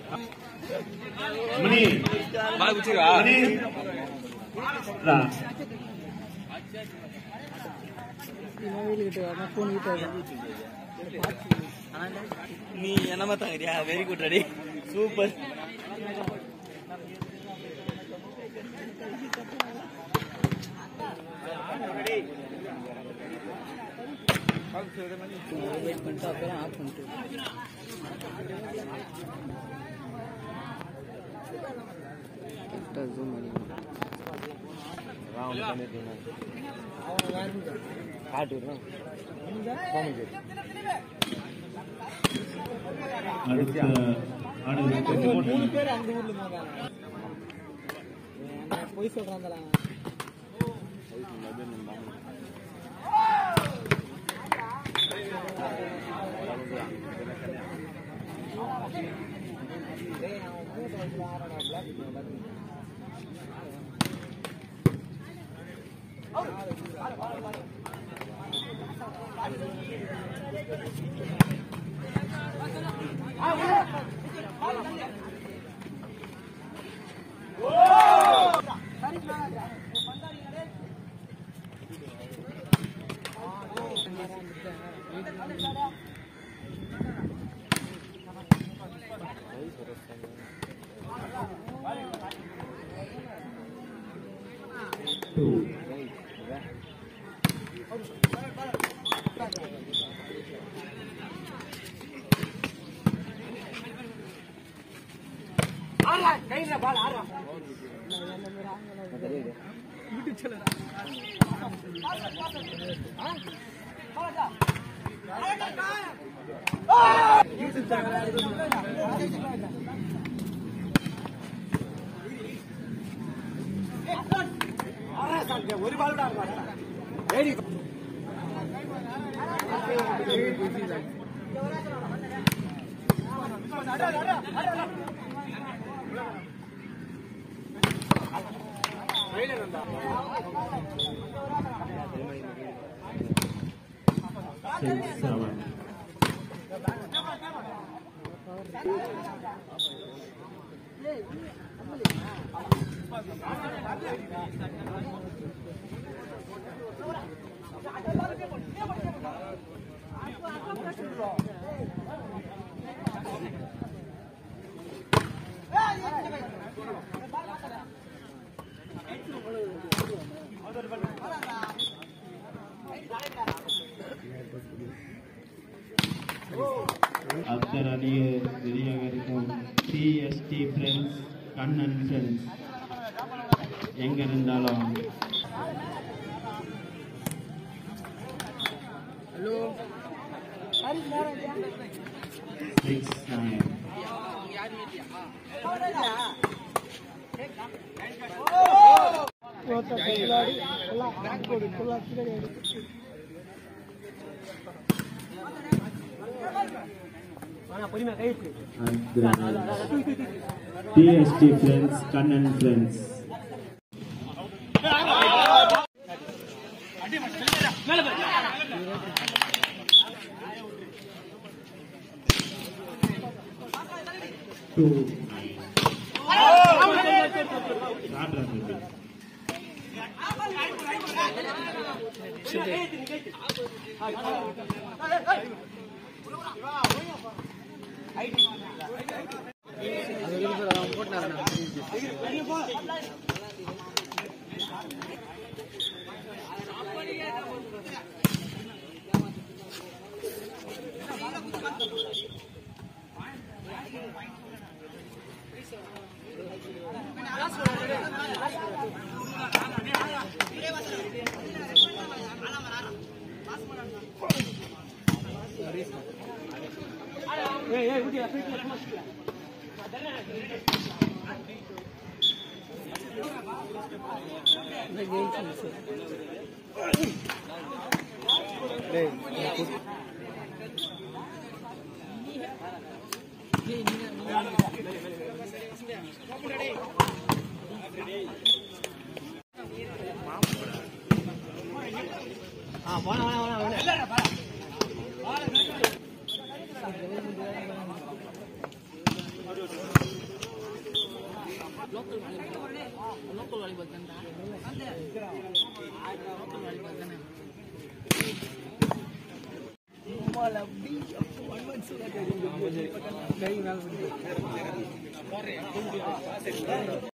மணி பால் குச்சிரா மணி ரா நீ என்னமா தாங்கறியா very good ready super wait பண்ணிட்டு அப்புறம் ஆஃப் பண்ணிட்டு ஜூம் பண்ணி ராவுண்ட் பண்ணிட்டேன் காட்டுறோம் அடுத்த ஆடுகளுக்கு மூணு பேர் அந்த ஊர்ல இருந்தாங்க போய் சொல்றாங்களா ஒரு பால் வெரி after அணிய வெளியாக இருக்கும் CST friends கண்ணன் friends எங்க இருந்தாலும் hello 6-9 TST friends, Kannan friends. Two. Local volleyball தான்டா லோக்கல் வாலிபால் தானே கை மேல